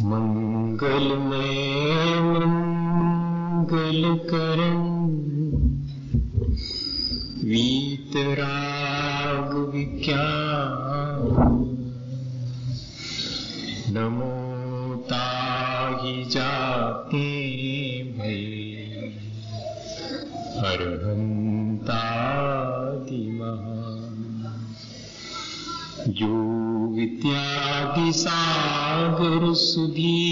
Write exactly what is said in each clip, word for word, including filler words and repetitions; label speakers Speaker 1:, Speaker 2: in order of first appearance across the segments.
Speaker 1: मंगलमय मंगलकरण वीतराग विज्ञान नमो ताहि जाते भय अरहंतादि महान जो विद्यादि सागर सुधी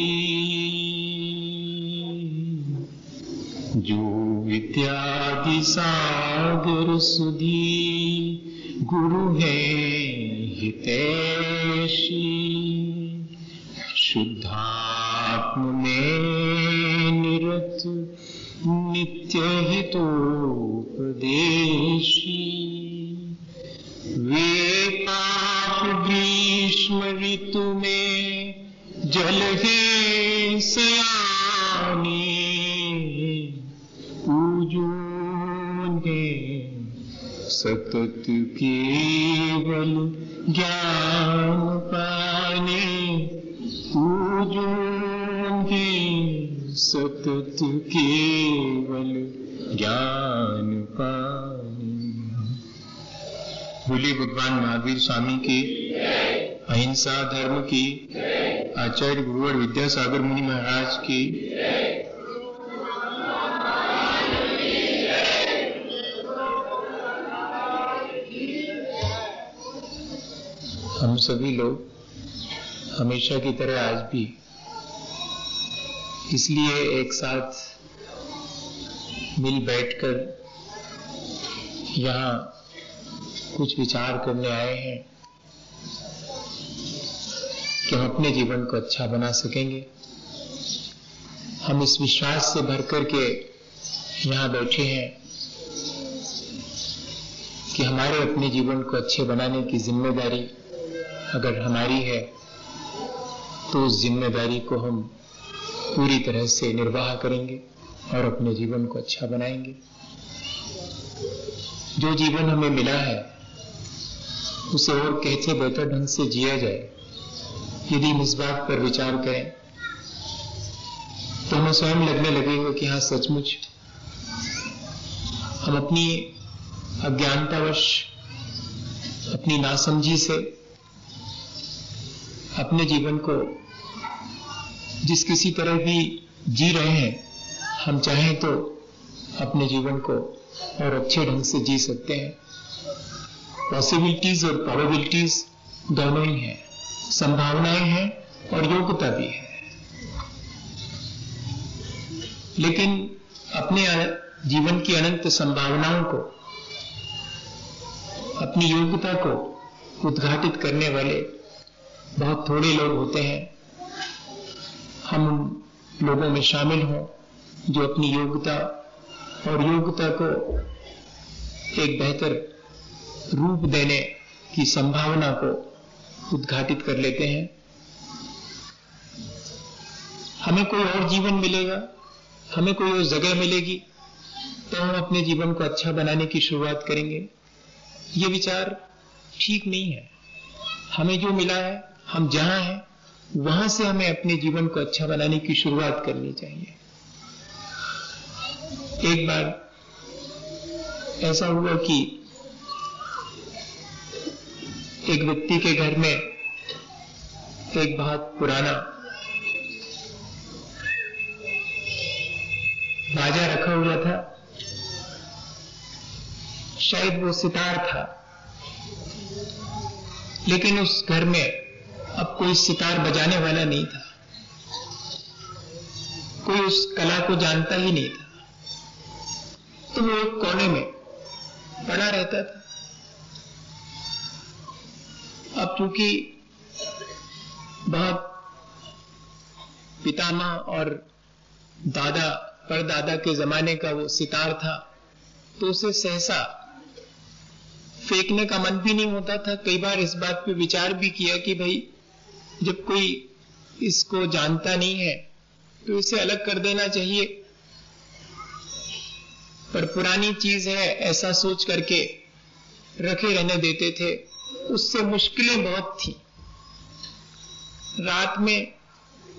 Speaker 1: जो विद्यादि सागर सुधी गुरु है हितैषी शुद्धात्म में निरत नित्य हितोपदेशी वे पाप ग्रीष्म ऋतु में जल है सयानी पूजोने सतत केवल ज्ञान पाने पूजोने सतत केवल ज्ञान पाने। बोलिए भगवान महावीर स्वामी की, अहिंसा धर्म की, आचार्य गुरुवर विद्यासागर मुनि महाराज की। हम सभी लोग हमेशा की तरह आज भी इसलिए एक साथ मिल बैठकर यहाँ कुछ विचार करने आए हैं कि हम अपने जीवन को अच्छा बना सकेंगे। हम इस विश्वास से भर करके यहाँ बैठे हैं कि हमारे अपने जीवन को अच्छे बनाने की जिम्मेदारी अगर हमारी है तो उस जिम्मेदारी को हम पूरी तरह से निर्वाह करेंगे और अपने जीवन को अच्छा बनाएंगे। जो जीवन हमें मिला है उसे और कैसे बेहतर ढंग से जिया जाए, यदि हम इस बात पर विचार करें तो हमें स्वयं लगने लगेगा कि हाँ, सचमुच हम अपनी अज्ञानतावश, अपनी नासमझी से अपने जीवन को जिस किसी तरह भी जी रहे हैं, हम चाहें तो अपने जीवन को और अच्छे ढंग से जी सकते हैं। पॉसिबिलिटीज और प्रोबेबिलिटीज दोनों ही हैं, संभावनाएं हैं और योग्यता भी है। लेकिन अपने जीवन की अनंत संभावनाओं को, अपनी योग्यता को उद्घाटित करने वाले बहुत थोड़े लोग होते हैं। हम उन लोगों में शामिल हों जो अपनी योग्यता और योग्यता को एक बेहतर रूप देने की संभावना को उद्घाटित कर लेते हैं। हमें कोई और जीवन मिलेगा, हमें कोई और जगह मिलेगी तो हम अपने जीवन को अच्छा बनाने की शुरुआत करेंगे। ये विचार ठीक नहीं है। हमें जो मिला है, हम जहां हैं वहां से हमें अपने जीवन को अच्छा बनाने की शुरुआत करनी चाहिए। एक बार ऐसा हुआ कि एक व्यक्ति के घर में एक बहुत पुराना बाजा रखा हुआ था। शायद वो सितार था, लेकिन उस घर में अब कोई सितार बजाने वाला नहीं था, कोई उस कला को जानता ही नहीं था। तो वो एक कोने में पड़ा रहता था। अब चूंकि बहुत पितामह और दादा परदादा के जमाने का वो सितार था, तो उसे सहसा फेंकने का मन भी नहीं होता था। कई बार इस बात पे विचार भी किया कि भाई जब कोई इसको जानता नहीं है तो इसे अलग कर देना चाहिए, पर पुरानी चीज है ऐसा सोच करके रखे रहने देते थे। उससे मुश्किलें बहुत थी। रात में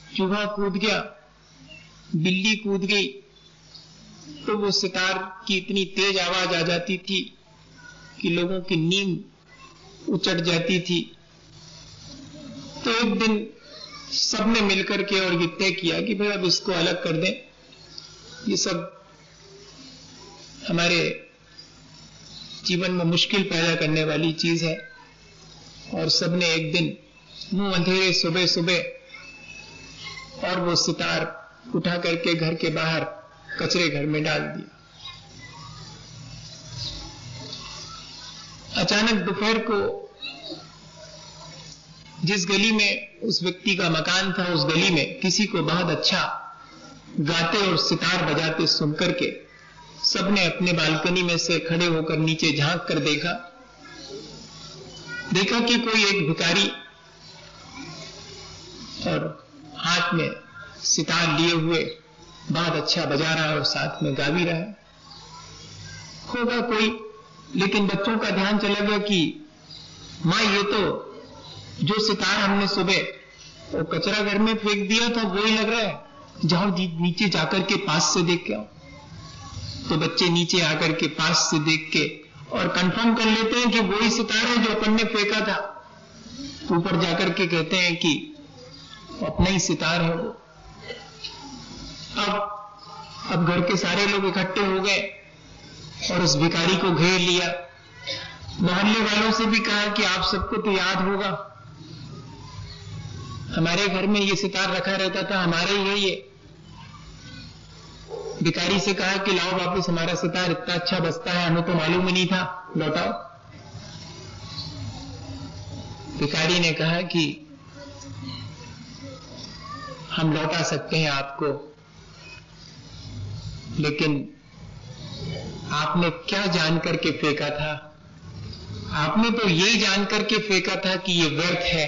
Speaker 1: चूहा कूद गया, बिल्ली कूद गई, तो वो सितार की इतनी तेज आवाज आ जाती थी कि लोगों की नींद उचट जाती थी। तो एक दिन सबने मिलकर के और ये तय किया कि भाई अब इसको अलग कर दें, ये सब हमारे जीवन में मुश्किल पैदा करने वाली चीज है। और सबने एक दिन मुंह अंधेरे सुबह सुबह और वो सितार उठा करके घर के बाहर कचरे घर में डाल दिया। अचानक दोपहर को जिस गली में उस व्यक्ति का मकान था, उस गली में किसी को बहुत अच्छा गाते और सितार बजाते सुनकर के सबने अपने बालकनी में से खड़े होकर नीचे झांक कर देखा देखा कि कोई एक भिखारी और हाथ में सितार लिए हुए बहुत अच्छा बजा रहा है और साथ में गा भी रहा है। होगा कोई, लेकिन बच्चों का ध्यान चला गया कि मां, ये तो जो सितार हमने सुबह वो कचरा घर में फेंक दिया था वही लग रहा है, जाओ नीचे जाकर के पास से देख के आओ। तो बच्चे नीचे आकर के पास से देख के और कंफर्म कर लेते हैं कि वही सितार है जो अपन ने फेंका था। ऊपर जाकर के कहते हैं कि अपना ही सितार है वो। अब अब घर के सारे लोग इकट्ठे हो गए और उस भिखारी को घेर लिया। मोहल्ले वालों से भी कहा कि आप सबको तो याद होगा, हमारे घर में ये सितार रखा रहता था, हमारा ही है ये। भिखारी से कहा कि लाओ वापस हमारा सितार, इतना अच्छा बजता है, हमें तो मालूम ही नहीं था, लौटाओ। भिखारी ने कहा कि हम लौटा सकते हैं आपको, लेकिन आपने क्या जान करके फेंका था? आपने तो यही जान करके फेंका था कि ये व्यर्थ है।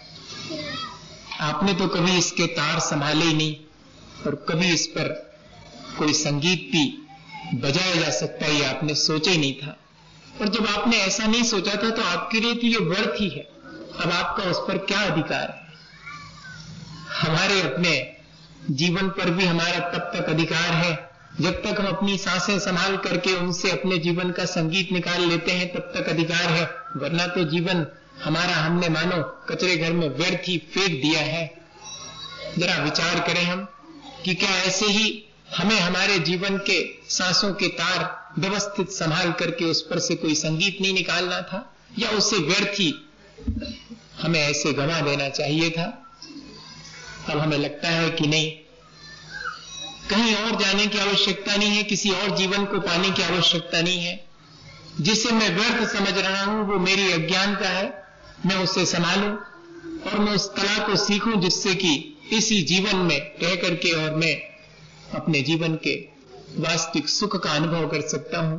Speaker 1: आपने तो कभी इसके तार संभाले ही नहीं और कभी इस पर कोई संगीत भी बजाया जा सकता है, ये आपने सोचा ही नहीं था। और जब आपने ऐसा नहीं सोचा था तो आपके लिए तो ये व्यर्थ ही है। अब आपका उस पर क्या अधिकार है? हमारे अपने जीवन पर भी हमारा तब तक अधिकार है जब तक हम अपनी सांसें संभाल करके उनसे अपने जीवन का संगीत निकाल लेते हैं, तब तक अधिकार है। वरना तो जीवन हमारा हमने मानो कचरे घर में व्यर्थ ही फेंक दिया है। जरा विचार करें हम कि क्या ऐसे ही हमें हमारे जीवन के सांसों के तार व्यवस्थित संभाल करके उस पर से कोई संगीत नहीं निकालना था, या उसे व्यर्थ ही हमें ऐसे गंवा देना चाहिए था? अब हमें लगता है कि नहीं, कहीं और जाने की आवश्यकता नहीं है, किसी और जीवन को पाने की आवश्यकता नहीं है। जिसे मैं व्यर्थ समझ रहा हूं वो मेरी अज्ञानता है, मैं उसे संभालूं और मैं उस कला को सीखूं जिससे कि इसी जीवन में रह करके और मैं अपने जीवन के वास्तविक सुख का अनुभव कर सकता हूं।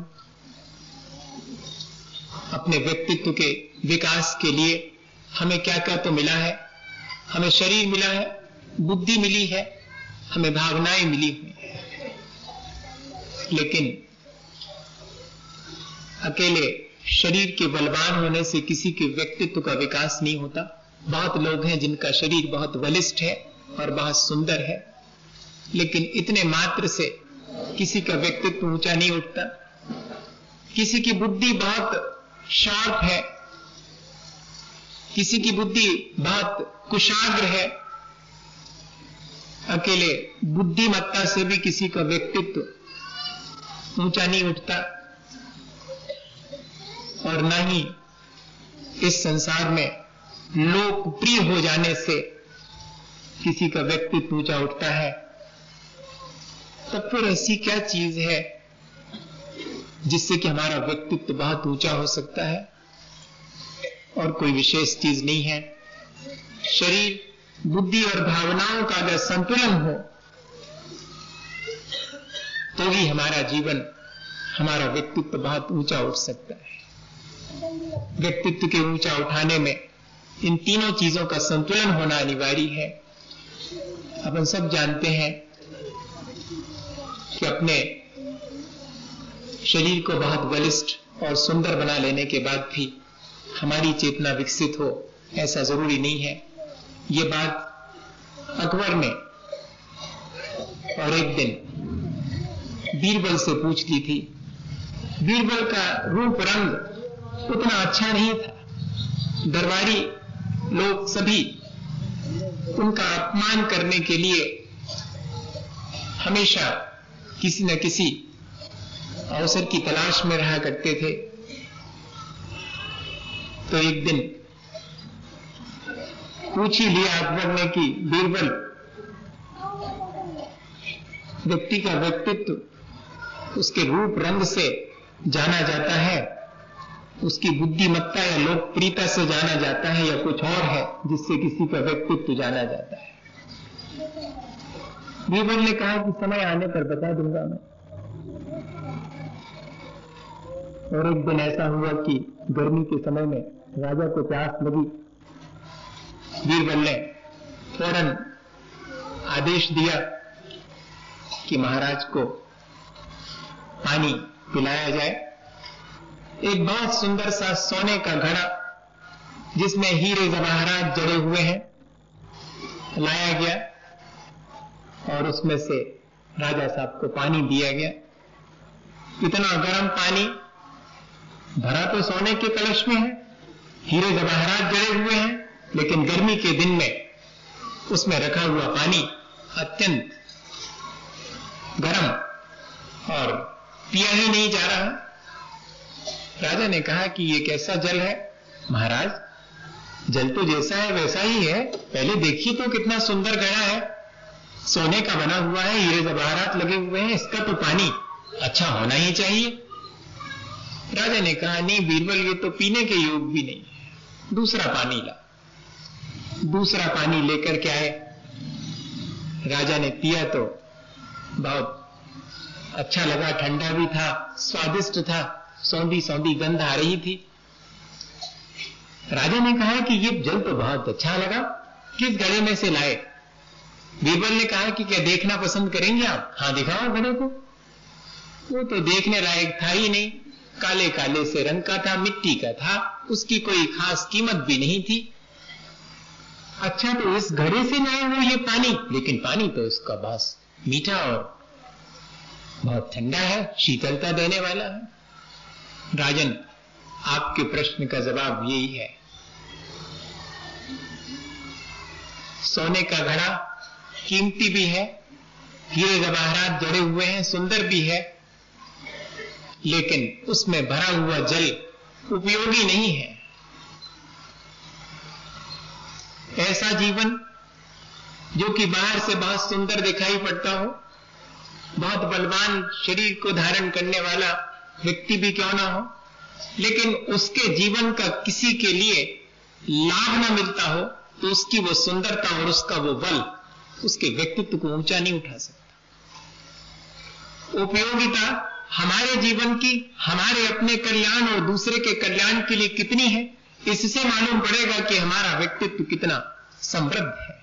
Speaker 1: अपने व्यक्तित्व के विकास के लिए हमें क्या क्या तो मिला है। हमें शरीर मिला है, बुद्धि मिली है, हमें भावनाएं मिली हुई हैं, लेकिन अकेले शरीर के बलवान होने से किसी के व्यक्तित्व का विकास नहीं होता। बहुत लोग हैं जिनका शरीर बहुत बलिष्ठ है और बहुत सुंदर है, लेकिन इतने मात्र से किसी का व्यक्तित्व ऊंचा नहीं उठता। किसी की बुद्धि बहुत शार्प है, किसी की बुद्धि बहुत कुशाग्र है। अकेले बुद्धिमत्ता से भी किसी का व्यक्तित्व ऊंचा नहीं उठता, और न ही इस संसार में लोकप्रिय हो जाने से किसी का व्यक्तित्व ऊंचा उठता है। तब फिर ऐसी क्या चीज है जिससे कि हमारा व्यक्तित्व बहुत ऊंचा हो सकता है? और कोई विशेष चीज नहीं है। शरीर, बुद्धि और भावनाओं का अगर संतुलन हो तो ही हमारा जीवन, हमारा व्यक्तित्व बहुत ऊंचा उठ सकता है। व्यक्तित्व के ऊंचा उठाने में इन तीनों चीजों का संतुलन होना अनिवार्य है। अपन सब जानते हैं कि अपने शरीर को बहुत बलिष्ठ और सुंदर बना लेने के बाद भी हमारी चेतना विकसित हो, ऐसा जरूरी नहीं है। ये बात अकबर ने और एक दिन बीरबल से पूछ ली थी। बीरबल का रूप रंग उतना अच्छा नहीं था। दरबारी लोग सभी उनका अपमान करने के लिए हमेशा किसी न किसी अवसर की तलाश में रहा करते थे। तो एक दिन पूछ ही लिया अकबर ने कि बीरबल, व्यक्ति का व्यक्तित्व उसके रूप रंग से जाना जाता है, उसकी बुद्धिमत्ता या लोकप्रियता से जाना जाता है, या कुछ और है जिससे किसी का व्यक्तित्व जाना जाता है? बीरबल ने कहा कि समय आने पर बता दूंगा मैं। और एक दिन ऐसा हुआ कि गर्मी के समय में राजा को प्यास लगी। बीरबल ने फौरन आदेश दिया कि महाराज को पानी पिलाया जाए। एक बहुत सुंदर सा सोने का घड़ा जिसमें हीरे जवाहरात जड़े हुए हैं लाया गया और उसमें से राजा साहब को पानी दिया गया। इतना गर्म पानी, भरा तो सोने के कलश में है, हीरे जवाहरात जड़े हुए हैं, लेकिन गर्मी के दिन में उसमें रखा हुआ पानी अत्यंत गर्म और पिया ही नहीं जा रहा। राजा ने कहा कि ये कैसा जल है? महाराज, जल तो जैसा है वैसा ही है, पहले देखिए तो कितना सुंदर घड़ा है, सोने का बना हुआ है, हीरे जवाहरात लगे हुए हैं, इसका तो पानी अच्छा होना ही चाहिए। राजा ने कहा, नहीं बीरबल, ये तो पीने के योग भी नहीं है, दूसरा पानी ला। दूसरा पानी लेकर के आए। राजा ने पिया तो बहुत अच्छा लगा, ठंडा भी था, स्वादिष्ट था, सौंधी सौंधी गंध आ रही थी। राजा ने कहा कि ये जल तो बहुत अच्छा लगा, किस घड़े में से लाए? बीरबल ने कहा कि क्या देखना पसंद करेंगे आप? हाँ, दिखाओ घड़े को। वो तो देखने लायक था ही नहीं, काले काले से रंग का था, मिट्टी का था, उसकी कोई खास कीमत भी नहीं थी। अच्छा, तो इस घड़े से लाए हो ये पानी, लेकिन पानी तो इसका बस मीठा और बहुत ठंडा है, शीतलता देने वाला है। राजन, आपके प्रश्न का जवाब यही है। सोने का घड़ा कीमती भी है, हीरे जवाहरात जड़े हुए हैं, सुंदर भी है, लेकिन उसमें भरा हुआ जल उपयोगी नहीं है। ऐसा जीवन जो कि बाहर से बहुत सुंदर दिखाई पड़ता हो, बहुत बलवान शरीर को धारण करने वाला व्यक्ति भी क्यों ना हो, लेकिन उसके जीवन का किसी के लिए लाभ ना मिलता हो, तो उसकी वो सुंदरता और उसका वो बल उसके व्यक्तित्व को ऊंचा नहीं उठा सकता। उपयोगिता हमारे जीवन की, हमारे अपने कल्याण और दूसरे के कल्याण के लिए कितनी है, इससे मालूम पड़ेगा कि हमारा व्यक्तित्व कितना समृद्ध है।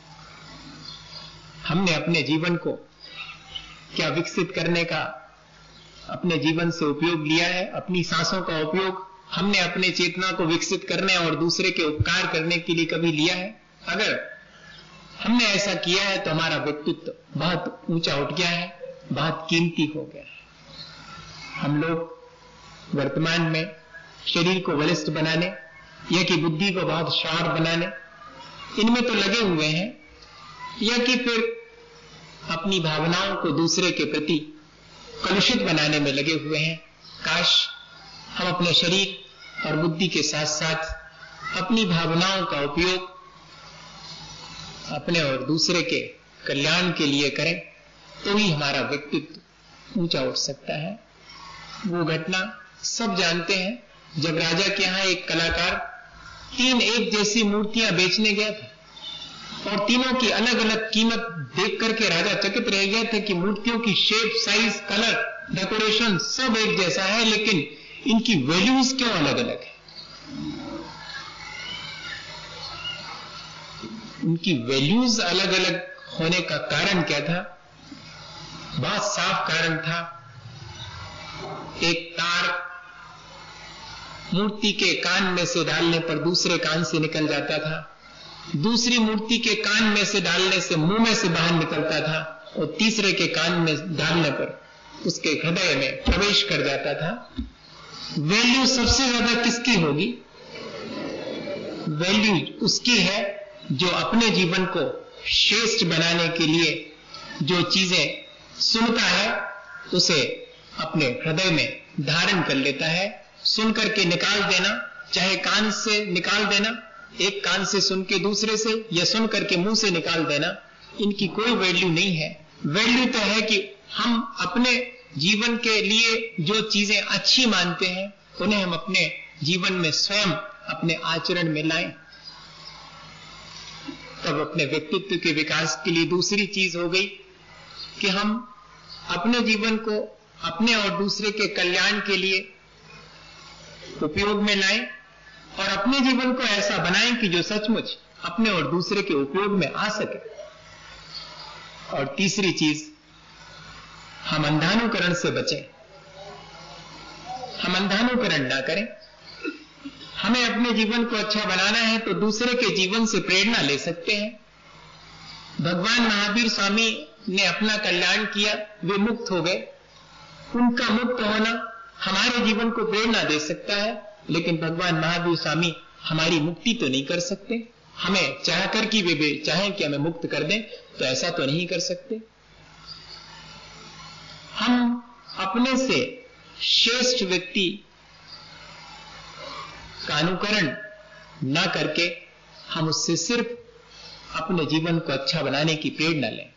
Speaker 1: हमने अपने जीवन को क्या विकसित करने का अपने जीवन से उपयोग लिया है? अपनी सांसों का उपयोग हमने अपने चेतना को विकसित करने और दूसरे के उपकार करने के लिए कभी लिया है? अगर हमने ऐसा किया है तो हमारा व्यक्तित्व बहुत ऊंचा उठ गया है, बहुत कीमती हो गया है। हम लोग वर्तमान में शरीर को बलिष्ठ बनाने या कि बुद्धि को बहुत शार्प बनाने, इनमें तो लगे हुए हैं, या कि फिर अपनी भावनाओं को दूसरे के प्रति कलुषित बनाने में लगे हुए हैं। काश हम अपने शरीर और बुद्धि के साथ साथ अपनी भावनाओं का उपयोग अपने और दूसरे के कल्याण के लिए करें, तो ही हमारा व्यक्तित्व ऊंचा उठ सकता है। वो घटना सब जानते हैं, जब राजा के यहां एक कलाकार तीन एक जैसी मूर्तियां बेचने गया था और तीनों की अलग अलग कीमत देख करके राजा चकित रह गया था कि मूर्तियों की शेप, साइज, कलर, डेकोरेशन सब एक जैसा है, लेकिन इनकी वैल्यूज क्यों अलग अलग है? उनकी वैल्यूज अलग अलग होने का कारण क्या था? बहुत साफ कारण था। एक तार मूर्ति के कान में से डालने पर दूसरे कान से निकल जाता था, दूसरी मूर्ति के कान में से डालने से मुंह में से बाहर निकलता था और तीसरे के कान में डालने पर उसके हृदय में प्रवेश कर जाता था। वैल्यू सबसे ज्यादा किसकी होगी? वैल्यू उसकी है जो अपने जीवन को श्रेष्ठ बनाने के लिए जो चीजें सुनता है उसे अपने हृदय में धारण कर लेता है। सुन करके निकाल देना, चाहे कान से निकाल देना, एक कान से सुन के दूसरे से, या सुन करके मुंह से निकाल देना, इनकी कोई वैल्यू नहीं है। वैल्यू तो है कि हम अपने जीवन के लिए जो चीजें अच्छी मानते हैं उन्हें हम अपने जीवन में स्वयं अपने आचरण में लाएं। तब अपने व्यक्तित्व के विकास के लिए दूसरी चीज हो गई कि हम अपने जीवन को अपने और दूसरे के कल्याण के लिए उपयोग में लाएं और अपने जीवन को ऐसा बनाएं कि जो सचमुच अपने और दूसरे के उपयोग में आ सके। और तीसरी चीज, हम अंधानुकरण से बचें। हम अंधानुकरण ना करें। हमें अपने जीवन को अच्छा बनाना है तो दूसरे के जीवन से प्रेरणा ले सकते हैं। भगवान महावीर स्वामी ने अपना कल्याण किया, वे मुक्त हो गए। उनका मुक्त होना हमारे जीवन को प्रेरणा दे सकता है, लेकिन भगवान महावीर स्वामी हमारी मुक्ति तो नहीं कर सकते। हमें चाह कर कि वे वे चाहें कि हमें मुक्त कर दें तो ऐसा तो नहीं कर सकते। हम अपने से श्रेष्ठ व्यक्ति का अनुकरण ना करके हम उससे सिर्फ अपने जीवन को अच्छा बनाने की प्रेरणा लें।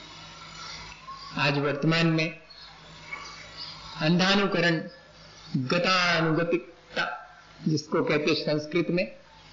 Speaker 1: आज वर्तमान में अंधानुकरण, गतानुगतिकता जिसको कहते हैं संस्कृत में,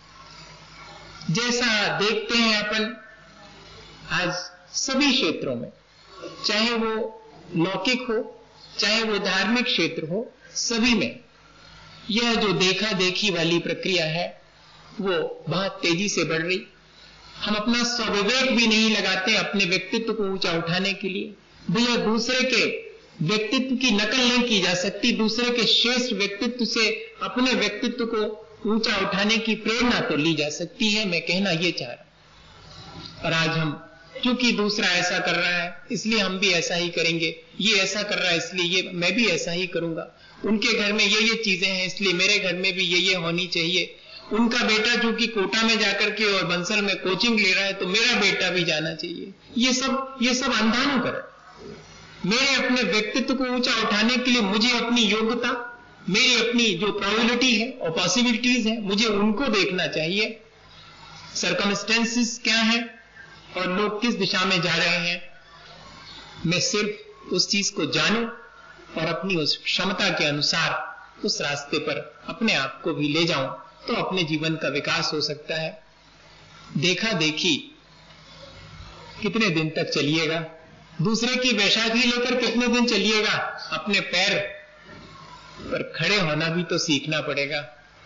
Speaker 1: जैसा देखते हैं अपन आज सभी क्षेत्रों में, चाहे वो लौकिक हो चाहे वो धार्मिक क्षेत्र हो, सभी में यह जो देखा देखी वाली प्रक्रिया है वो बहुत तेजी से बढ़ रही। हम अपना स्वविवेक भी नहीं लगाते अपने व्यक्तित्व को ऊंचा उठाने के लिए। भैया दूसरे के व्यक्तित्व की नकल नहीं की जा सकती, दूसरे के श्रेष्ठ व्यक्तित्व से अपने व्यक्तित्व को ऊंचा उठाने की प्रेरणा तो ली जा सकती है, मैं कहना ये चाह रहा। और आज हम क्योंकि दूसरा ऐसा कर रहा है इसलिए हम भी ऐसा ही करेंगे, ये ऐसा कर रहा है इसलिए ये मैं भी ऐसा ही करूंगा, उनके घर में ये ये चीजें हैं इसलिए मेरे घर में भी ये ये होनी चाहिए, उनका बेटा चूंकि कोटा में जाकर के और बंसल में कोचिंग ले रहा है तो मेरा बेटा भी जाना चाहिए। ये सब ये सब अंधानुकरण। मेरे अपने व्यक्तित्व को ऊंचा उठाने के लिए मुझे अपनी योग्यता, मेरी अपनी जो प्रोबेबिलिटी है और पॉसिबिलिटीज है, मुझे उनको देखना चाहिए। सर्कमस्टेंसेस क्या है और लोग किस दिशा में जा रहे हैं, मैं सिर्फ उस चीज को जानूं और अपनी उस क्षमता के अनुसार उस रास्ते पर अपने आप को भी ले जाऊं तो अपने जीवन का विकास हो सकता है। देखा देखी कितने दिन तक चलिएगा, दूसरे की वैशाखी लेकर कितने दिन चलिएगा, अपने पैर पर खड़े होना भी तो सीखना पड़ेगा।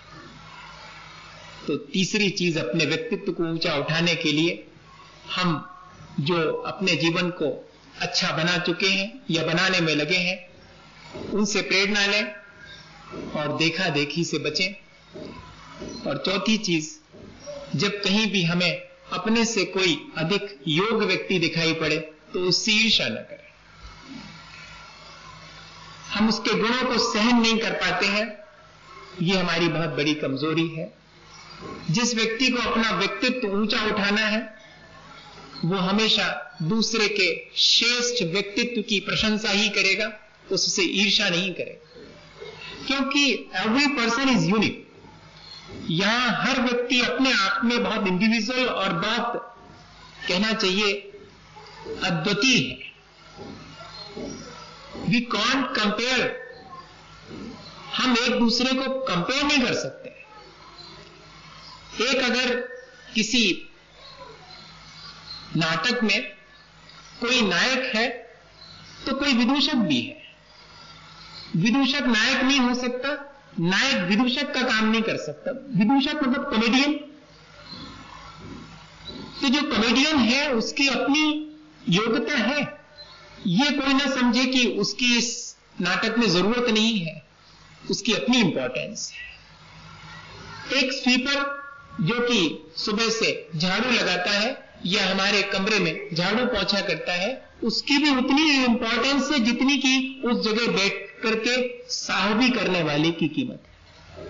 Speaker 1: तो तीसरी चीज, अपने व्यक्तित्व को ऊंचा उठाने के लिए हम जो अपने जीवन को अच्छा बना चुके हैं या बनाने में लगे हैं उनसे प्रेरणा लें और देखा देखी से बचें। और चौथी चीज, जब कहीं भी हमें अपने से कोई अधिक योग्य व्यक्ति दिखाई पड़े तो उससे ईर्ष्या न करें। हम उसके गुणों को सहन नहीं कर पाते हैं, ये हमारी बहुत बड़ी कमजोरी है। जिस व्यक्ति को अपना व्यक्तित्व ऊंचा उठाना है वो हमेशा दूसरे के श्रेष्ठ व्यक्तित्व की प्रशंसा ही करेगा, उससे ईर्ष्या नहीं करेगा, क्योंकि एवरी पर्सन इज यूनिक। यहां हर व्यक्ति अपने आप में बहुत इंडिविजुअल और बहुत कहना चाहिए अद्वितीय है। वी कांट कंपेयर, हम एक दूसरे को कंपेयर नहीं कर सकते। एक अगर किसी नाटक में कोई नायक है तो कोई विदूषक भी है। विदूषक नायक नहीं हो सकता, नायक विदूषक का काम नहीं कर सकता। विदूषक मतलब कॉमेडियन। तो जो कॉमेडियन है उसकी अपनी योग्यता है, ये कोई ना समझे कि उसकी इस नाटक में जरूरत नहीं है, उसकी अपनी इंपॉर्टेंस है। एक स्वीपर जो कि सुबह से झाड़ू लगाता है या हमारे कमरे में झाड़ू पोंछा करता है, उसकी भी उतनी इंपॉर्टेंस है जितनी की उस जगह बैठ करके साहबी करने वाले की कीमत है।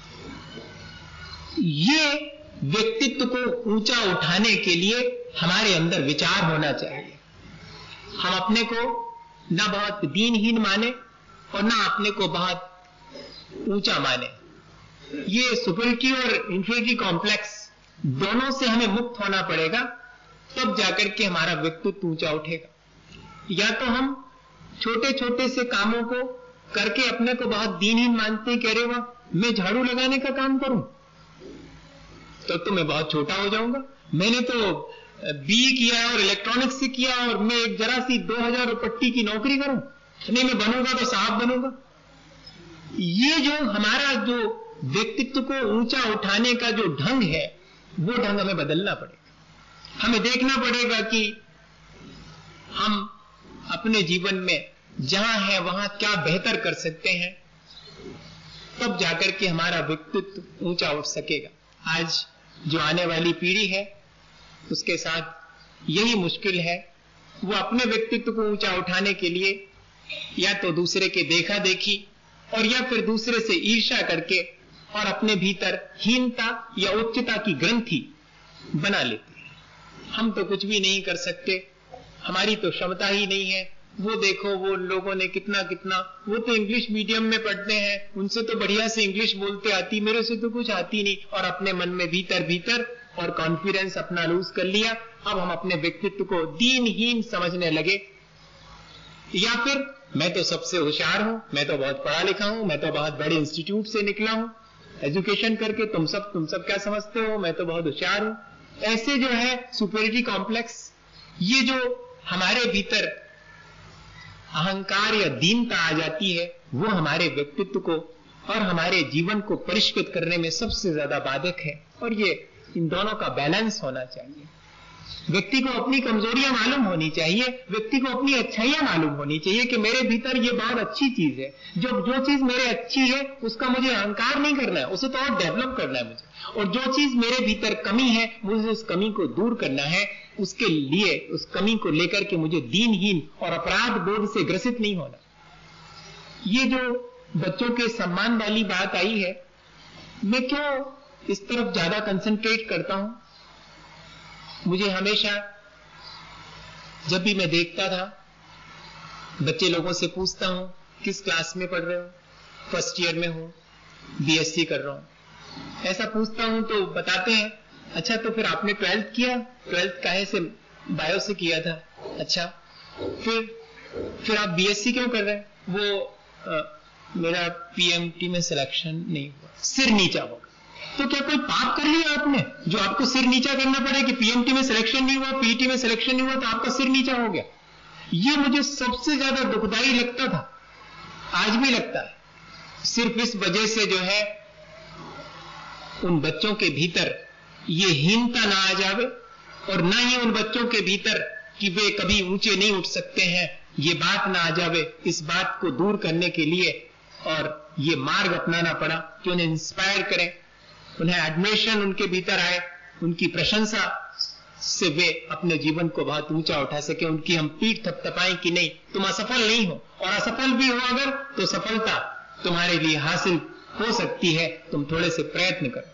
Speaker 1: ये व्यक्तित्व को ऊंचा उठाने के लिए हमारे अंदर विचार होना चाहिए। हम अपने को ना बहुत दीनहीन माने और ना अपने को बहुत ऊंचा माने। ये सुपरिटी और इंफीरियरिटी कॉम्प्लेक्स दोनों से हमें मुक्त होना पड़ेगा, तब जाकर के हमारा व्यक्तित्व ऊंचा उठेगा। या तो हम छोटे छोटे से कामों को करके अपने को बहुत दीनहीन मानते हैं, कह रहे वाह मैं झाड़ू लगाने का काम करूं तो तो मैं बहुत छोटा हो जाऊंगा, मैंने तो बीए किया और इलेक्ट्रॉनिक्स से किया और मैं एक जरा सी दो हजार पट्टी की नौकरी करूं, नहीं मैं बनूंगा तो साहब बनूंगा। ये जो हमारा जो व्यक्तित्व को ऊंचा उठाने का जो ढंग है, वो ढंग हमें बदलना पड़ेगा। हमें देखना पड़ेगा कि हम अपने जीवन में जहां है वहां क्या बेहतर कर सकते हैं, तब जाकर के हमारा व्यक्तित्व ऊंचा उठ सकेगा। आज जो आने वाली पीढ़ी है उसके साथ यही मुश्किल है, वो अपने व्यक्तित्व को ऊंचा उठाने के लिए या तो दूसरे के देखा देखी और या फिर दूसरे से ईर्ष्या करके और अपने भीतर हीनता या उच्चता की ग्रंथि बना लेते हैं। हम तो कुछ भी नहीं कर सकते, हमारी तो क्षमता ही नहीं है, वो देखो वो लोगों ने कितना कितना, वो तो इंग्लिश मीडियम में पढ़ते हैं, उनसे तो बढ़िया से इंग्लिश बोलते आती, मेरे से तो कुछ आती नहीं, और अपने मन में भीतर भीतर और कॉन्फिडेंस अपना लूज कर लिया। अब हम अपने व्यक्तित्व को दीनहीन समझने लगे, या फिर मैं तो सबसे होशियार हूं, मैं तो बहुत पढ़ा लिखा हूं, मैं तो बहुत बड़े इंस्टीट्यूट से निकला हूं, एजुकेशन करके तुम सब तुम सब क्या समझते हो, मैं तो बहुत होशियार हूं। ऐसे जो है सुपरिटी कॉम्प्लेक्स, ये जो हमारे भीतर अहंकार या दीनता आ जाती है, वो हमारे व्यक्तित्व को और हमारे जीवन को परिष्कृत करने में सबसे ज्यादा बाधक है। और ये इन दोनों का बैलेंस होना चाहिए। व्यक्ति को अपनी कमजोरियां मालूम होनी चाहिए, व्यक्ति को अपनी अच्छाइयां मालूम होनी चाहिए कि मेरे भीतर ये बहुत अच्छी चीज है, जो जो चीज मेरे अच्छी है उसका मुझे अहंकार नहीं करना है, उसे तो और डेवलप करना है मुझे, और जो चीज मेरे भीतर कमी है मुझे उस कमी को दूर करना है। उसके लिए उस कमी को लेकर के मुझे दीनहीन और अपराध बोध से ग्रसित नहीं होना। ये जो बच्चों के सम्मान वाली बात आई है, मैं क्यों इस तरफ ज्यादा कंसंट्रेट करता हूं? मुझे हमेशा जब भी मैं देखता था, बच्चे लोगों से पूछता हूं किस क्लास में पढ़ रहे हो, फर्स्ट ईयर में हूं, बीएससी कर रहा हूं, ऐसा पूछता हूं तो बताते हैं अच्छा तो फिर आपने ट्वेल्थ किया, ट्वेल्थ काहे से, बायो से किया था, अच्छा फिर फिर आप बीएससी क्यों कर रहे हैं? वो आ, मेरा पीएमटी में सिलेक्शन नहीं हुआ, सिर नीचा होगा। तो क्या कोई पाप कर लिया आपने जो आपको सिर नीचा करना पड़े कि पीएमटी में सिलेक्शन नहीं हुआ, पीटी में सिलेक्शन नहीं हुआ तो आपका सिर नीचा हो गया? ये मुझे सबसे ज्यादा दुखदाई लगता था, आज भी लगता है। सिर्फ इस वजह से जो है उन बच्चों के भीतर ये हीनता ना आ जावे, और ना ही उन बच्चों के भीतर कि वे कभी ऊंचे नहीं उठ सकते हैं, ये बात ना आ जावे। इस बात को दूर करने के लिए और ये मार्ग अपनाना पड़ा कि उन्हें इंस्पायर करें, उन्हें एडमिरेशन उनके भीतर आए, उनकी प्रशंसा से वे अपने जीवन को बहुत ऊंचा उठा सके, उनकी हम पीठ थपथपाएं कि नहीं तुम असफल नहीं हो, और असफल भी हो अगर तो सफलता तुम्हारे लिए हासिल हो सकती है, तुम थोड़े से प्रयत्न करो।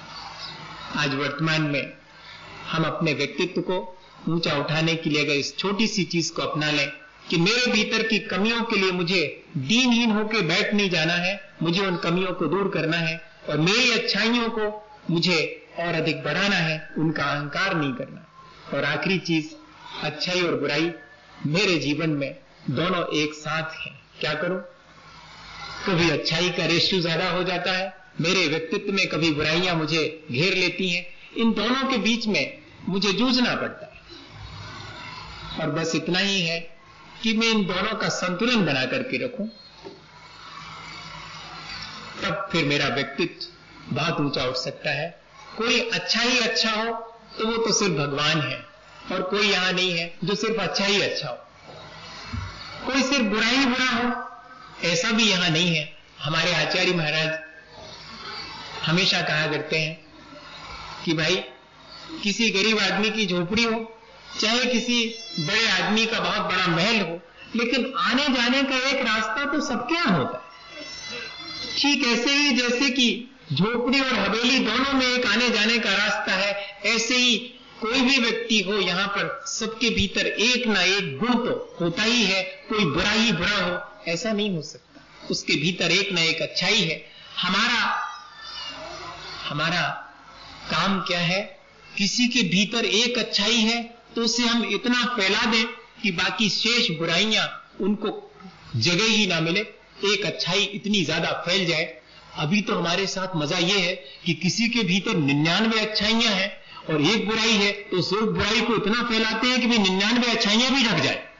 Speaker 1: आज वर्तमान में हम अपने व्यक्तित्व को ऊंचा उठाने के लिए अगर इस छोटी सी चीज को अपना लें कि मेरे भीतर की कमियों के लिए मुझे दीनहीन होकर बैठ नहीं जाना है, मुझे उन कमियों को दूर करना है, और मेरी अच्छाइयों को मुझे और अधिक बढ़ाना है, उनका अहंकार नहीं करना। और आखिरी चीज, अच्छाई और बुराई मेरे जीवन में दोनों एक साथ हैं, क्या करूं? कभी अच्छाई का रेशियो ज्यादा हो जाता है मेरे व्यक्तित्व में, कभी बुराइयां मुझे घेर लेती हैं, इन दोनों के बीच में मुझे जूझना पड़ता है। और बस इतना ही है कि मैं इन दोनों का संतुलन बना करके रखूं, तब फिर मेरा व्यक्तित्व बहुत ऊंचा उठ सकता है। कोई अच्छा ही अच्छा हो तो वो तो सिर्फ भगवान है, और कोई यहां नहीं है जो सिर्फ अच्छा ही अच्छा हो। कोई सिर्फ बुरा ही बुरा हो ऐसा भी यहां नहीं है। हमारे आचार्य महाराज हमेशा कहा करते हैं कि भाई किसी गरीब आदमी की झोपड़ी हो, चाहे किसी बड़े आदमी का बहुत बड़ा महल हो, लेकिन आने जाने का एक रास्ता तो सबके यहां होता है। ठीक ऐसे ही जैसे कि झोपड़ी और हवेली दोनों में एक आने जाने का रास्ता है, ऐसे ही कोई भी व्यक्ति हो यहां पर सबके भीतर एक ना एक गुण तो होता ही है। कोई बुरा ही बुरा हो ऐसा नहीं हो सकता, उसके भीतर एक ना एक अच्छाई है। हमारा हमारा काम क्या है, किसी के भीतर एक अच्छाई है तो उसे हम इतना फैला दें कि बाकी शेष बुराइयां उनको जगह ही ना मिले, एक अच्छाई इतनी ज्यादा फैल जाए। अभी तो हमारे साथ मजा यह है कि किसी के भीतर निन्यानवे अच्छाइयां हैं और एक बुराई है, तो सिर्फ बुराई को इतना फैलाते हैं कि भी निन्यानवे अच्छाइयां भी ढक जाए।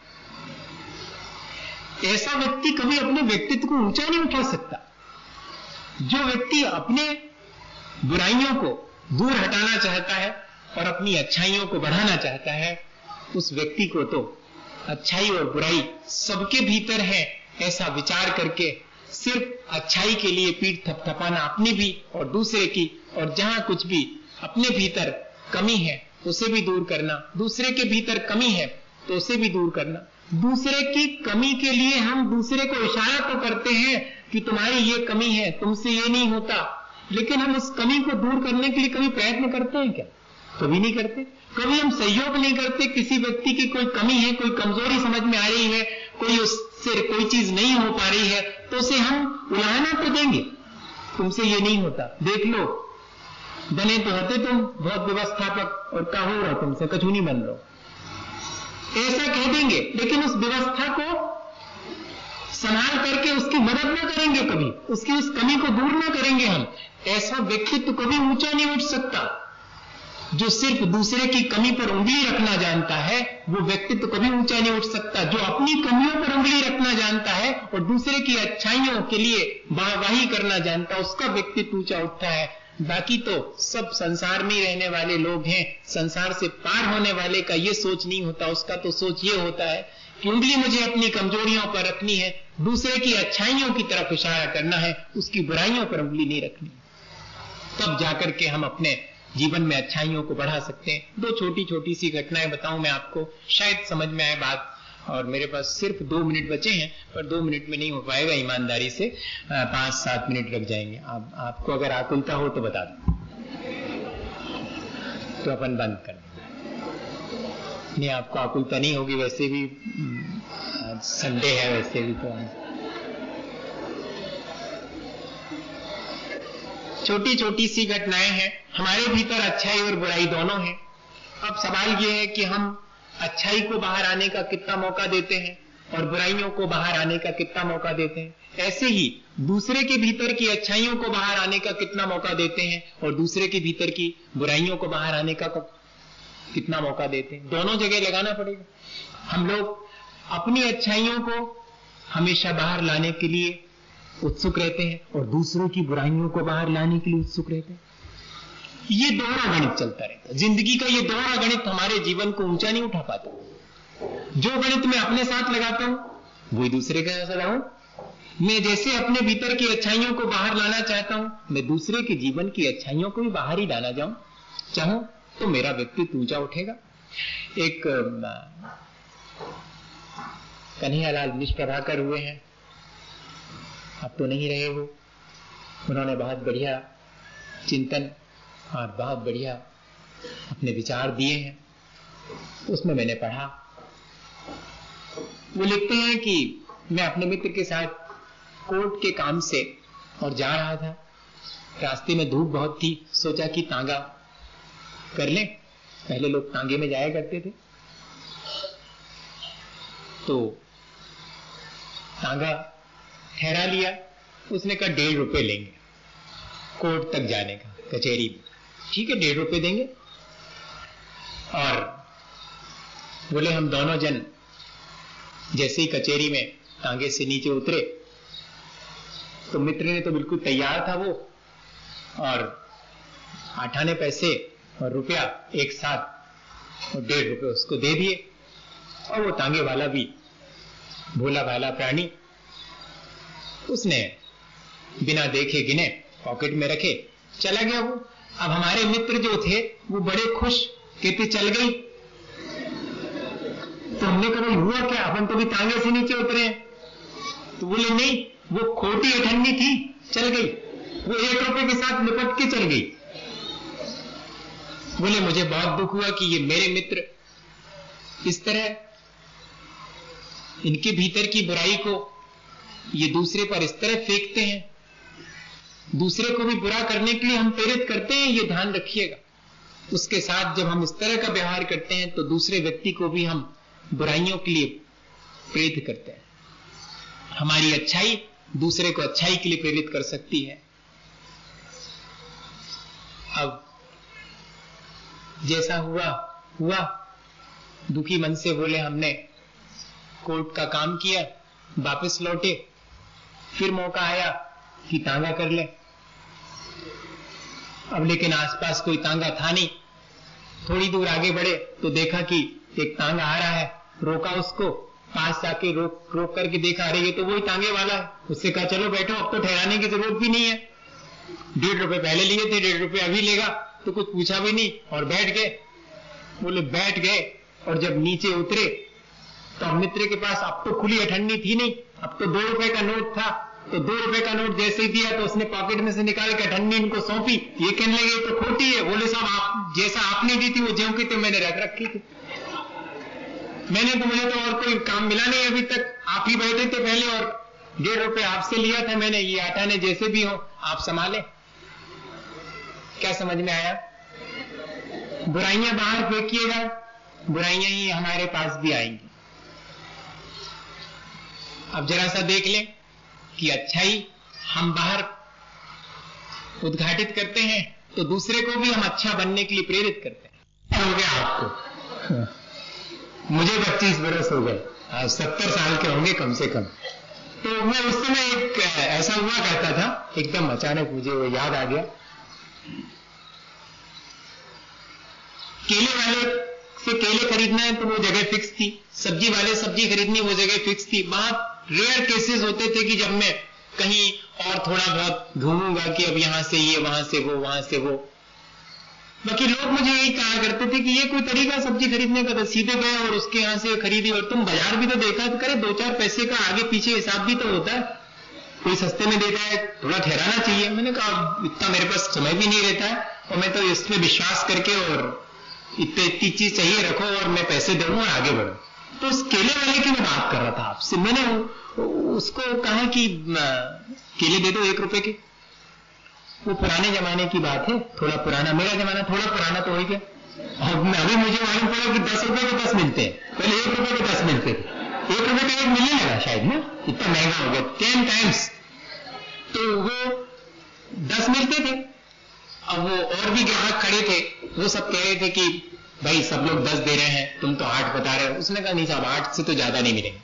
Speaker 1: ऐसा व्यक्ति कभी अपने व्यक्तित्व को ऊंचा नहीं उठा सकता। जो व्यक्ति अपने बुराइयों को दूर हटाना चाहता है और अपनी अच्छाइयों को बढ़ाना चाहता है, उस व्यक्ति को तो अच्छाई और बुराई सबके भीतर है ऐसा विचार करके सिर्फ अच्छाई के लिए पीठ थपथपाना अपनी भी और दूसरे की, और जहां कुछ भी अपने भीतर कमी है उसे भी दूर करना, दूसरे के भीतर कमी है तो उसे भी दूर करना। दूसरे की कमी के लिए हम दूसरे को इशारा तो करते हैं कि तुम्हारी ये कमी है, तुमसे ये नहीं होता, लेकिन हम उस कमी को दूर करने के लिए कभी प्रयत्न करते हैं क्या? कभी नहीं करते। कभी हम सहयोग नहीं करते। किसी व्यक्ति की कोई कमी है, कोई कमजोरी समझ में आ रही है, कोई उससे कोई चीज नहीं हो पा रही है, तो उसे हम उलाहना तो देंगे, तुमसे ये नहीं होता, देख लो, बने तो होते तुम बहुत व्यवस्थापक और का हो रहा तुमसे कछु नहीं बन रहा, ऐसा कह देंगे। लेकिन उस व्यवस्था को संभाल करके उसकी मदद ना करेंगे, कभी उसकी उस कमी को दूर ना करेंगे हम। ऐसा व्यक्तित्व कभी ऊंचा नहीं उठ सकता। जो सिर्फ दूसरे की कमी पर उंगली रखना जानता है वो व्यक्तित्व कभी ऊंचा नहीं उठ सकता। जो अपनी कमियों पर उंगली रखना जानता है और दूसरे की अच्छाइयों के लिए वाहवाही करना जानता है, उसका व्यक्तित्व ऊंचा उठता है। बाकी तो सब संसार में ही रहने वाले लोग हैं, संसार से पार होने वाले का ये सोच नहीं होता। उसका तो सोच ये होता है कि उंगली मुझे अपनी कमजोरियों पर रखनी है, दूसरे की अच्छाइयों की तरफ इशारा करना है, उसकी बुराइयों पर उंगली नहीं रखनी। तब जाकर के हम अपने जीवन में अच्छाइयों को बढ़ा सकते हैं। दो छोटी छोटी सी घटनाएं बताऊं मैं आपको, शायद समझ में आए बात। और मेरे पास सिर्फ दो मिनट बचे हैं, पर दो मिनट में नहीं हो पाएगा, ईमानदारी से पांच सात मिनट लग जाएंगे। आप, आपको अगर आकुलता हो तो बता दो, तो अपन बंद कर देंगे। नहीं, आपको आकुलता नहीं होगी, वैसे भी आज संडे है, वैसे भी तो छोटी छोटी सी घटनाएं हैं। हमारे भीतर अच्छाई और बुराई दोनों हैं। अब सवाल यह है कि हम अच्छाई को बाहर आने का कितना मौका देते हैं और बुराइयों को बाहर आने का कितना मौका देते हैं। ऐसे ही दूसरे के भीतर की अच्छाइयों को बाहर आने का कितना मौका देते हैं और दूसरे के भीतर की बुराइयों को बाहर आने का कितना मौका देते हैं। दोनों जगह लगाना पड़ेगा। हम लोग अपनी अच्छाइयों को हमेशा बाहर लाने के लिए उत्सुक रहते हैं और दूसरों की बुराइयों को बाहर लाने के लिए उत्सुक रहते हैं। ये दोहरा गणित चलता रहता है। जिंदगी का ये दोहरा गणित हमारे जीवन को ऊंचा नहीं उठा पाता। जो गणित मैं अपने साथ लगाता हूं वही दूसरे के साथ लगाऊं। मैं जैसे अपने भीतर की अच्छाइयों को बाहर लाना चाहता हूं, मैं दूसरे के जीवन की अच्छाइयों को भी बाहर ही लाना जाऊं चाहूं तो मेरा व्यक्तित्व ऊंचा उठेगा। एक कन्हैयालाल निष्प्रभाकर हुए हैं, अब तो नहीं रहे वो। उन्होंने बहुत बढ़िया चिंतन और बहुत बढ़िया अपने विचार दिए हैं, उसमें मैंने पढ़ा। वो लिखते हैं कि मैं अपने मित्र के साथ कोर्ट के काम से और जा रहा था, रास्ते में धूप बहुत थी, सोचा कि तांगा कर लें। पहले लोग तांगे में जाया करते थे, तो तांगा ठहरा लिया। उसने कहा डेढ़ रुपए लेंगे कोर्ट तक जाने का, कचहरी में। ठीक है, डेढ़ रुपए देंगे। और बोले हम दोनों जन जैसे ही कचहरी में तांगे से नीचे उतरे तो मित्र ने तो बिल्कुल तैयार था वो, और आठ आने पैसे और रुपया एक साथ और डेढ़ रुपए उसको दे दिए। और वो तांगे वाला भी भोला भाला प्राणी, उसने बिना देखे गिने पॉकेट में रखे चला गया। वो अब हमारे मित्र जो थे वो बड़े खुश, कहते चल गई। तो हमने कहा हुआ क्या, अपन तो भी तांगे से नीचे उतरे हैं। तो बोले नहीं, वो खोटी अठन्नी थी, चल गई, वो एक रुपए के साथ निपट के चल गई। बोले मुझे बहुत दुख हुआ कि ये मेरे मित्र इस तरह इनके भीतर की बुराई को ये दूसरे पर इस तरह फेंकते हैं। दूसरे को भी बुरा करने के लिए हम प्रेरित करते हैं, ये ध्यान रखिएगा। उसके साथ जब हम इस तरह का व्यवहार करते हैं तो दूसरे व्यक्ति को भी हम बुराइयों के लिए प्रेरित करते हैं। हमारी अच्छाई दूसरे को अच्छाई के लिए प्रेरित कर सकती है। अब जैसा हुआ हुआ, दुखी मन से बोले हमने कोर्ट का काम किया, वापस लौटे, फिर मौका आया कि तांगा कर ले। अब लेकिन आसपास कोई तांगा था नहीं। थोड़ी दूर आगे बढ़े तो देखा कि एक तांगा आ रहा है, रोका उसको, पास जाके रोक रोक करके देखा, अरे ये तो वही तांगे वाला है। उससे कहा चलो बैठो, अब तो ठहराने की जरूरत भी नहीं है, डेढ़ रुपए पहले लिए थे, डेढ़ रुपए अभी लेगा। तो कुछ पूछा भी नहीं और बैठ गए। बोले बैठ गए और जब नीचे उतरे तो मित्र के पास अब तो खुली अठन्नी थी नहीं, अब तो दो रुपए का नोट था। तो दो रुपए का नोट जैसे ही दिया तो उसने पॉकेट में से निकाल के अठन्नी इनको सौंपी। ये कहने लगे तो खोटी है। बोले साहब आप जैसा आपने दी थी वो ज्यों की तो मैंने रख रखी थी, मैंने तो मुझे तो और कोई काम मिला नहीं अभी तक, आप ही बैठे थे पहले और डेढ़ रुपए आपसे लिया था मैंने, ये आटा ने जैसे भी हो आप संभाले। क्या समझ में आया? बुराइयां बाहर फेंकिएगा, बुराइयां ही हमारे पास भी आएंगी। अब जरा सा देख लें कि अच्छाई हम बाहर उद्घाटित करते हैं तो दूसरे को भी हम अच्छा बनने के लिए प्रेरित करते हैं। हो गया आपको, मुझे पच्चीस बरस हो गए, सत्तर साल के होंगे कम से कम। तो मैं उस समय एक ऐसा हुआ करता था, एकदम अचानक मुझे वो याद आ गया। केले वाले से केले खरीदना है तो वो जगह फिक्स थी, सब्जी वाले सब्जी खरीदनी वो जगह फिक्स थी। बहुत रेयर केसेस होते थे कि जब मैं कहीं और थोड़ा बहुत घूमूंगा कि अब यहां से ये, वहां से वो, वहां से वो। बाकी लोग मुझे यही कहा करते थे कि ये कोई तरीका सब्जी खरीदने का, तो सीधे गए और उसके यहां से खरीदी। और तुम बाजार भी तो देखा करे, दो चार पैसे का आगे पीछे हिसाब भी तो होता है, कोई सस्ते में देता है, थोड़ा ठहराना चाहिए। मैंने कहा इतना मेरे पास समय भी नहीं रहता है और मैं तो इसमें विश्वास करके और इतनी इतनी चीज चाहिए रखो और मैं पैसे दूं और आगे बढ़ो। तो उस केले वाले की मैं बात कर रहा था आपसे। मैंने उसको कहा कि केले दे दो एक रुपए के। वो पुराने जमाने की बात है, थोड़ा पुराना, मेरा जमाना थोड़ा पुराना तो हो गया। और अभी मुझे मालूम पड़ा कि दस रुपए के दस मिलते हैं, पहले एक रुपए के दस मिलते थे। एक रुपए का एक मिलने लगा शायद ना, इतना महंगा हो गया, टेन टाइम्स। तो वो दस मिलते थे। अब वो और भी ग्राहक खड़े थे, वो सब कह रहे थे कि भाई सब लोग दस दे रहे हैं, तुम तो आठ बता रहे हो। उसने कहा नहीं साहब, आठ से तो ज्यादा नहीं मिलेंगे।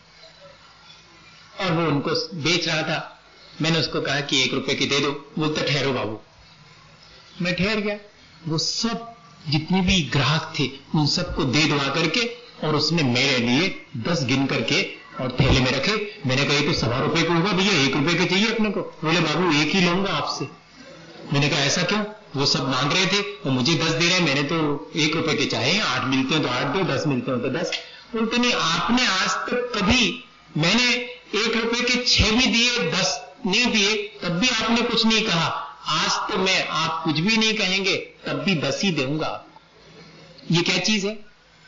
Speaker 1: और वो उनको बेच रहा था। मैंने उसको कहा कि एक रुपए के दे दो। बोलता ठहरो बाबू। मैं ठहर गया। वो सब जितने भी ग्राहक थे उन सबको दे दवा करके और उसने मेरे लिए दस गिन करके और थैले में रखे। मैंने कहा तो सवा रुपए को होगा भैया, एक रुपए के चाहिए अपने को। बोले बाबू एक ही लूंगा आपसे। मैंने कहा ऐसा क्यों? वो सब मांग रहे थे और मुझे दस दे रहे हैं, मैंने तो एक रुपए के चाहे, आठ मिलते हैं तो आठ दो, दस मिलते हैं तो दस। बोलते नहीं, आपने आज तक कभी, मैंने एक रुपए के छह भी दिए, दस नहीं दिए, तब भी आपने कुछ नहीं कहा। आज तो मैं, आप कुछ भी नहीं कहेंगे तब भी दस ही दूंगा। ये क्या चीज है?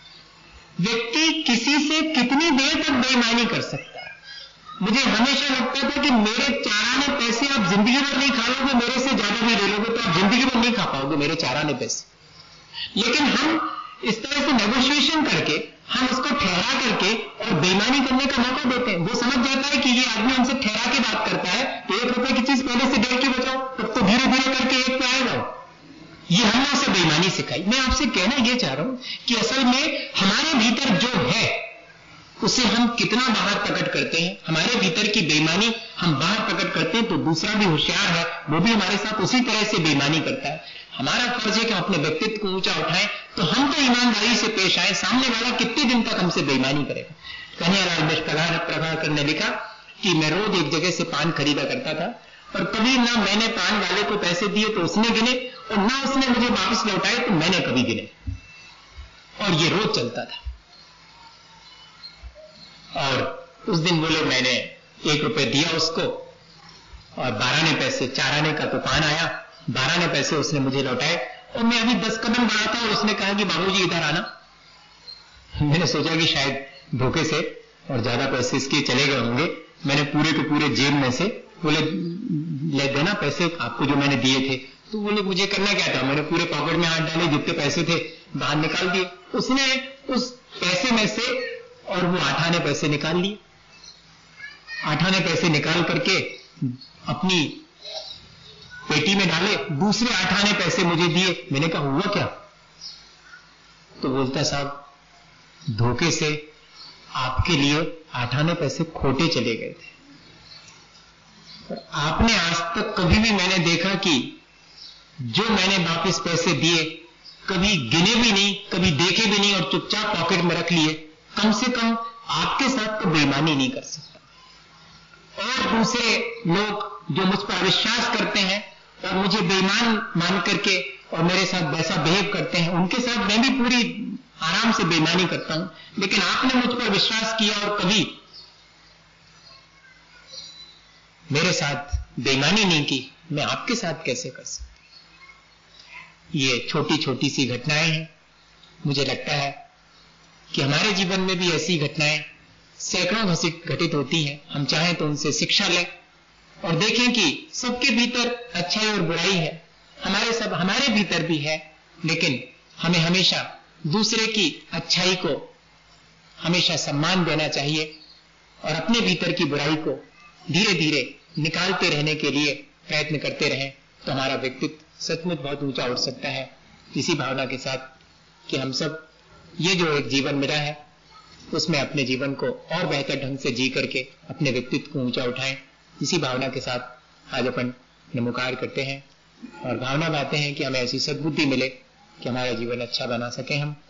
Speaker 1: व्यक्ति किसी से कितनी देर तक बेईमानी कर सकता है? मुझे हमेशा लगता था कि मेरे चाराने पैसे आप जिंदगी भर नहीं खा लोगे, मेरे से ज्यादा भी ले लोगे तो आप जिंदगी भर नहीं खा पाओगे मेरे चाराने पैसे। लेकिन हम इस तरह से नेगोशिएशन करके, हम उसको ठहरा करके और बेईमानी करने का मौका देते हैं। वो समझ जाता है कि ये आदमी हमसे ठहरा के बात करता है, तो एक रुपए की चीज पहले से डेढ़ की बचाओ, तब तो धीरे धीरे करके एक पे आएगा। ये हमने उसे बेईमानी सिखाई। मैं आपसे कहना ये चाह रहा हूं कि असल में हमारे भीतर जो है उसे हम कितना बाहर प्रकट करते हैं। हमारे भीतर की बेईमानी हम बाहर प्रकट करते हैं तो दूसरा भी होशियार है, वो भी हमारे साथ उसी तरह से बेईमानी करता है। हमारा फर्ज है कि हम अपने व्यक्तित्व को ऊंचा उठाएं, तो हम तो ईमानदारी से पेश आए। सामने वाला कितने दिन तक हमसे बेईमानी करेगा? कन्हैयालाल मिश्र प्रभाकर ने लिखा कि मैं रोज एक जगह से पान खरीदा करता था और कभी ना मैंने पान वाले को पैसे दिए तो उसने गिने, और ना उसने मुझे वापस लौटाए तो मैंने कभी गिने, और ये रोज चलता था। और उस दिन बोले मैंने एक रुपए दिया उसको, और बारह आने पैसे, चार आने का तो पान आया, बारह आने पैसे उसने मुझे लौटाए, और मैं अभी दस कदम बढ़ा था और उसने कहा कि बाबूजी इधर आना। मैंने सोचा कि शायद धोखे से और ज्यादा पैसे इसके चले गए होंगे। मैंने पूरे के पूरे जेब में से बोले ले देना पैसे आपको जो मैंने दिए थे। तो बोले मुझे करना क्या था, मैंने पूरे पॉकेट में हाथ डाले, जितने पैसे थे बाहर निकाल दिए। उसने उस पैसे में से और वो आठ आने पैसे निकाल लिए, आठ आने पैसे निकाल करके अपनी पेटी में डाले, दूसरे आठ आने पैसे मुझे दिए। मैंने कहा हुआ क्या? तो बोलता साहब धोखे से आपके लिए आठ आने पैसे खोटे चले गए थे। और आपने आज तक कभी भी मैंने देखा कि जो मैंने वापस पैसे दिए कभी गिने भी नहीं, कभी देखे भी नहीं और चुपचाप पॉकेट में रख लिए। कम से कम आपके साथ तो बेईमानी नहीं कर सकता। और दूसरे लोग जो मुझ पर विश्वास करते हैं और मुझे बेईमान मान करके और मेरे साथ वैसा बिहेव करते हैं, उनके साथ मैं भी पूरी आराम से बेईमानी करता हूं। लेकिन आपने मुझ पर विश्वास किया और कभी मेरे साथ बेईमानी नहीं की, मैं आपके साथ कैसे कर सकता? ये छोटी छोटी सी घटनाएं हैं। मुझे लगता है कि हमारे जीवन में भी ऐसी घटनाएं सैकड़ों घटित होती हैं। हम चाहें तो उनसे शिक्षा लें और देखें कि सबके भीतर अच्छाई और बुराई है, हमारे सब हमारे भीतर भी है। लेकिन हमें हमेशा दूसरे की अच्छाई को हमेशा सम्मान देना चाहिए और अपने भीतर की बुराई को धीरे धीरे निकालते रहने के लिए प्रयत्न करते रहें, तो हमारा व्यक्तित्व सचमुच बहुत ऊंचा उठ सकता है। इसी भावना के साथ कि हम सब ये जो एक जीवन मिला है उसमें अपने जीवन को और बेहतर ढंग से जी करके अपने व्यक्तित्व को ऊंचा उठाएं, इसी भावना के साथ आज अपन नमोकार करते हैं और भावना बातें हैं कि हमें ऐसी सद्बुद्धि मिले कि हमारा जीवन अच्छा बना सके हम।